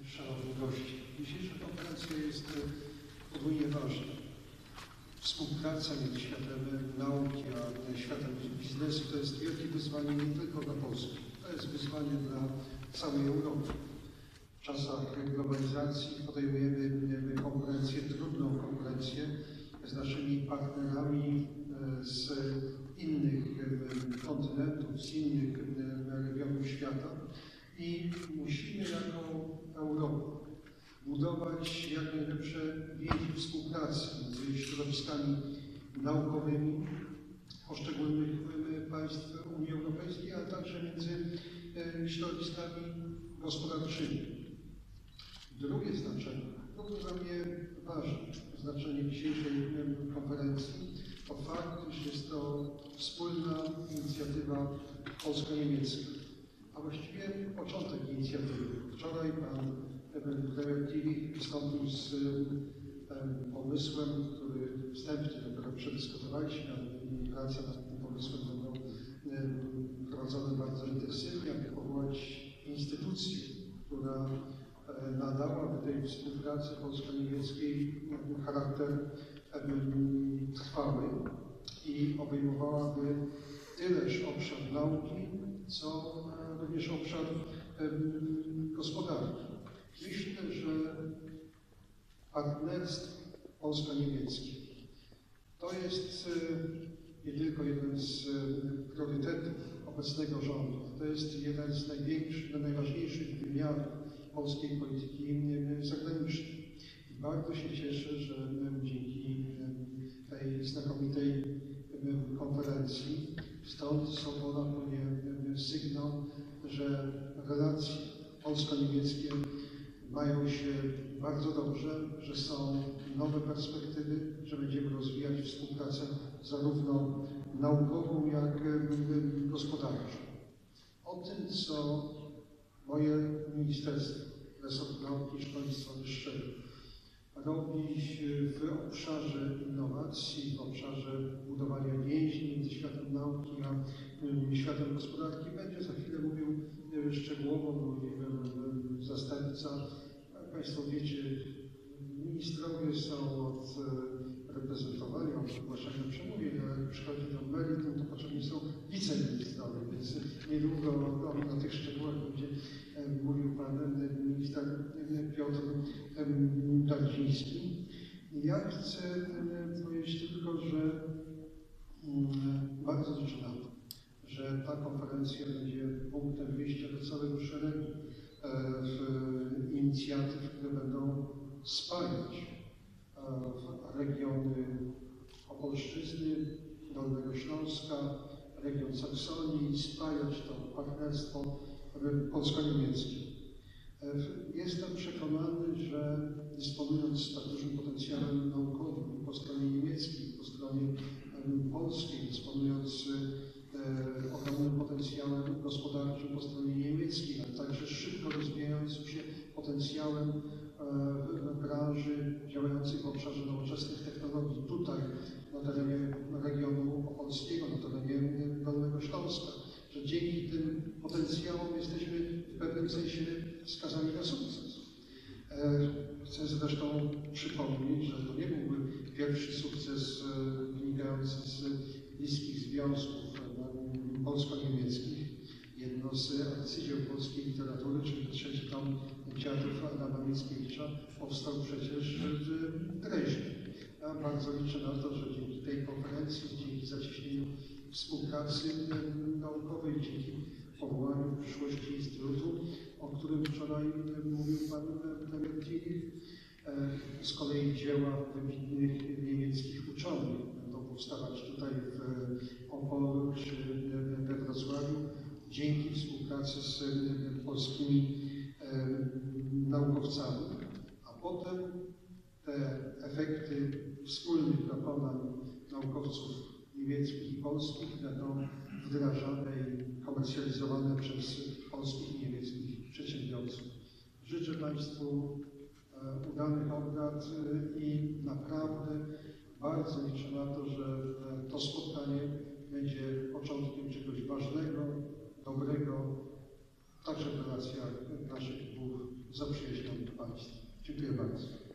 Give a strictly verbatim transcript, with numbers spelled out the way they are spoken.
szanowni goście. Dzisiejsza konferencja jest podwójnie ważna. Współpraca między światem nauki a światem biznesu to jest wielkie wyzwanie nie tylko dla Polski. To jest wyzwanie dla całej Europy. W czasach globalizacji podejmujemy konkurencję, trudną konkurencję z naszymi partnerami z innych kontynentów, z innych regionów świata i musimy jako Europa budować jak najlepsze więzi współpracy między środowiskami naukowymi poszczególnych państw Unii Europejskiej, ale także między środowiskami gospodarczymi. Drugie znaczenie, równie dla mnie ważne, znaczenie dzisiejszej konferencji, to fakt, że jest to wspólna inicjatywa polsko-niemiecka, a właściwie początek inicjatywy. Wczoraj pan premier Kiewicz wystąpił z pomysłem, który wstępnie dopiero przedyskutowaliśmy, ale prace nad tym pomysłem będą prowadzone bardzo intensywnie, aby powołać instytucję, która nadałaby tej współpracy polsko-niemieckiej charakter trwały i obejmowałaby tyleż obszar nauki, co również obszar gospodarki. Myślę, że partnerstwo polsko-niemieckie to jest nie tylko jeden z priorytetów obecnego rządu, to jest jeden z największych, najważniejszych wymiarów polskiej polityki zagranicznej. I bardzo się cieszę, że dzięki tej znakomitej konferencji stąd Sorbona płynie sygnał, że relacje polsko-niemieckie mają się bardzo dobrze, że są nowe perspektywy, że będziemy rozwijać współpracę zarówno naukową, jak i gospodarczą. O tym, co moje ministerstwo, resort nauki i szkolnictwa wyższego robi w obszarze innowacji, w obszarze budowania więzi między światem nauki a światem gospodarki, będzie za chwilę mówił szczegółowo mój zastępca. Jak Państwo wiecie, ministrowie są od reprezentowania, od wygłaszania przemówień, ale jak przychodzi do meritum, to potrzebni są wiceministrowie, więc niedługo na tych szczegółach będzie mówił pan minister Piotr Dardziński. Ja chcę powiedzieć tylko, że bardzo liczę na to, że ta konferencja będzie punktem wyjścia do całego szeregu inicjatyw, które będą spajać regiony Opolszczyzny, Dolnego Śląska, region Saksonii, spajać to partnerstwo polsko-niemieckie. Jestem przekonany, że dysponując tak dużym potencjałem naukowym po stronie niemieckiej, po stronie polskiej, dysponując ogromnym potencjałem gospodarczym po stronie niemieckiej, ale także szybko rozwijającym się potencjałem w branży działającej w obszarze nowoczesnych technologii, tutaj na terenie regionu opolskiego, na terenie Dolnego Śląska, że dzięki tym potencjałom jesteśmy w pewnym sensie skazani na sukces. Chcę zresztą przypomnieć, że to nie byłby pierwszy sukces wynikający z bliskich związków polsko-niemieckich. Jedno z arcydzieł polskiej literatury, czyli trzeci tom Dziadów Adama Mickiewicza, powstał przecież w Dreźnie. Ja bardzo liczę na to, że dzięki tej konferencji, dzięki zacieśnieniu współpracy naukowej, dzięki powołaniu w przyszłości instytutu, o którym wczoraj mówił pan premier Kiewicz, z kolei dzieła wybitnych niemieckich uczonych będą powstawać tutaj w Opolu czy we Wrocławiu dzięki współpracy z polskimi naukowcami, a potem te efekty wspólnych dokonań naukowców niemieckich i polskich będą wdrażane i komercjalizowane przez polskich i niemieckich przedsiębiorców. Życzę Państwu udanych obrad i naprawdę bardzo liczę na to, że to spotkanie będzie początkiem czegoś ważnego, dobrego także w relacjach naszych dwóch zaprzyjaźnionych państw. Dziękuję bardzo.